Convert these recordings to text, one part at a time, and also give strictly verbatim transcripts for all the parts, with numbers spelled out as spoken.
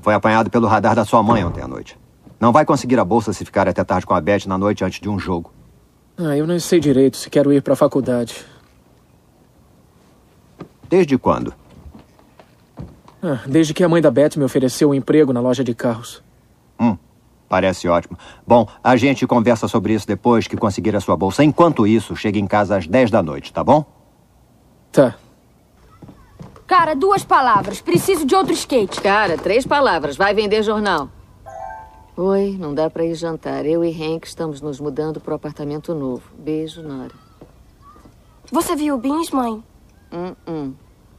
Foi apanhado pelo radar da sua mãe ontem à noite. Não vai conseguir a bolsa se ficar até tarde com a Beth na noite antes de um jogo. Ah, eu não sei direito se quero ir pra faculdade. Desde quando? Ah, desde que a mãe da Beth me ofereceu um emprego na loja de carros. Hum, parece ótimo. Bom, a gente conversa sobre isso depois que conseguir a sua bolsa. Enquanto isso, chegue em casa às dez da noite, tá bom? Tá. Cara, duas palavras. Preciso de outro skate. Cara, três palavras. Vai vender jornal. Oi, não dá pra ir jantar. Eu e Hank estamos nos mudando pro apartamento novo. Beijo, Nora. Você viu o Beans, mãe? Hum, hum.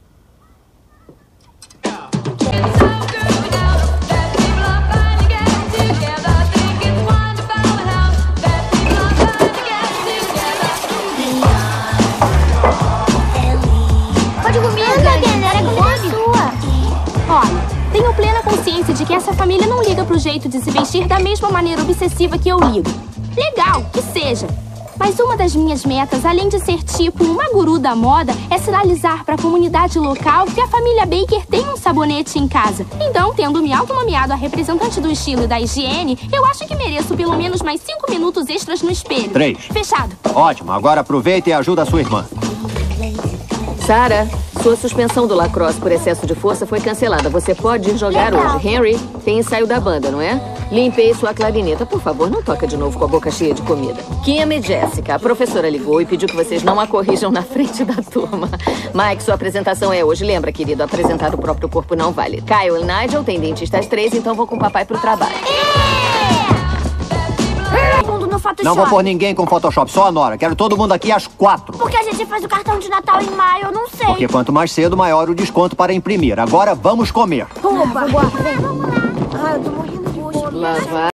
Pode comer, Helena, era comida sua. Olha, tenho plena consciência de que essa família não liga pro jeito de se vestir da mesma maneira obsessiva que eu ligo. Legal, que seja. Mas uma das minhas metas, além de ser tipo uma guru da moda, é sinalizar para a comunidade local que a família Baker tem um sabonete em casa. Então, tendo me autonomeado a representante do estilo e da higiene, eu acho que mereço pelo menos mais cinco minutos extras no espelho. Três. Fechado. Ótimo, agora aproveita e ajuda a sua irmã. Sarah, sua suspensão do lacrosse por excesso de força foi cancelada. Você pode ir jogar Legal. hoje. Henry, tem ensaio da banda, não é? Limpei sua clarineta. Por favor, não toca de novo com a boca cheia de comida. Kim e Jessica, a professora ligou e pediu que vocês não a corrijam na frente da turma. Mike, sua apresentação é hoje. Lembra, querido, apresentar o próprio corpo não vale. Kyle e Nigel têm dentista às três, então vou com o papai pro trabalho. Todo mundo no Photoshop. Não vou pôr ninguém com Photoshop, só a Nora. Quero todo mundo aqui às quatro. Porque a gente faz o cartão de Natal em maio, eu não sei. Porque quanto mais cedo, maior o desconto para imprimir. Agora vamos comer. Opa, vambora, vem. Vamos lá. Ah, eu tô morrendo de gosto. Lá vai.